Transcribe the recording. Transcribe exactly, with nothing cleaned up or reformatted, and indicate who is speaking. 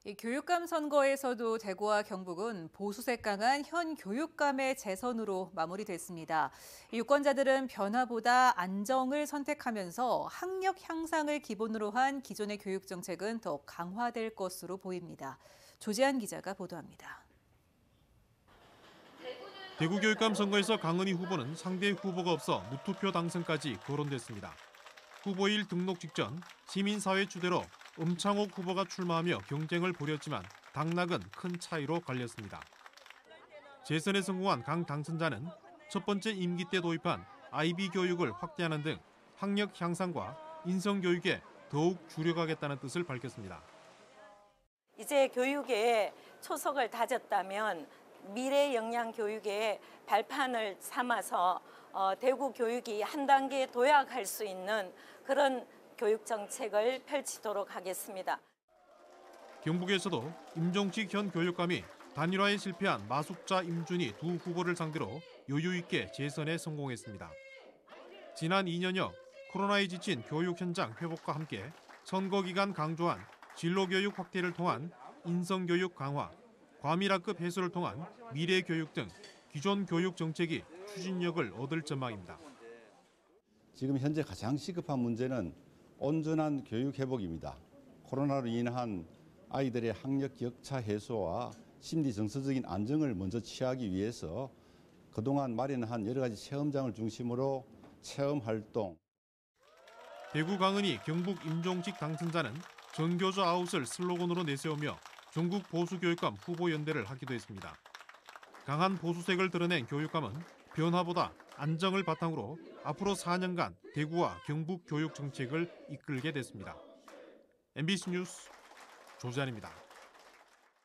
Speaker 1: 이 교육감 선거에서도 대구와 경북은 보수색 강한 현 교육감의 재선으로 마무리됐습니다. 유권자들은 변화보다 안정을 선택하면서 학력 향상을 기본으로 한 기존의 교육 정책은 더 강화될 것으로 보입니다. 조재한 기자가 보도합니다.
Speaker 2: 대구 교육감 선거에서 강은희 후보는 상대 후보가 없어 무투표 당선까지 거론됐습니다. 후보일 등록 직전 시민사회 주대로 엄창옥 후보가 출마하며 경쟁을 벌였지만 당락은 큰 차이로 갈렸습니다. 재선에 성공한 강 당선자는 첫 번째 임기 때 도입한 아이비 교육을 확대하는 등 학력 향상과 인성 교육에 더욱 주력하겠다는 뜻을 밝혔습니다.
Speaker 3: 이제 교육에 초석을 다졌다면 미래 역량 교육의 발판을 삼아서 어, 대구 교육이 한 단계 도약할 수 있는 그런 교육 정책을 펼치도록 하겠습니다.
Speaker 2: 경북에서도 임종직 현 교육감이 단일화에 실패한 마숙자, 임준희 두 후보를 상대로 여유 있게 재선에 성공했습니다. 지난 이 년여 코로나에 지친 교육 현장 회복과 함께 선거 기간 강조한 진로교육 확대를 통한 인성교육 강화, 과밀학급 해소를 통한 미래교육 등 기존 교육 정책이 추진력을 얻을 전망입니다.
Speaker 4: 지금 현재 가장 시급한 문제는 온전한 교육 회복입니다. 코로나로 인한 아이들의 학력 격차 해소와 심리 정서적인 안정을 먼저 취하기 위해서 그동안 마련한 여러 가지 체험장을 중심으로 체험 활동.
Speaker 2: 대구 강은희, 경북 임종직 당선자는 전교조 아웃을 슬로건으로 내세우며 전국 보수교육감 후보연대를 하기도 했습니다. 강한 보수색을 드러낸 교육감은 변화보다 안정을 바탕으로 앞으로 사 년간 대구와 경북 교육 정책을 이끌게 됐습니다. 엠비씨 뉴스 조재한입니다.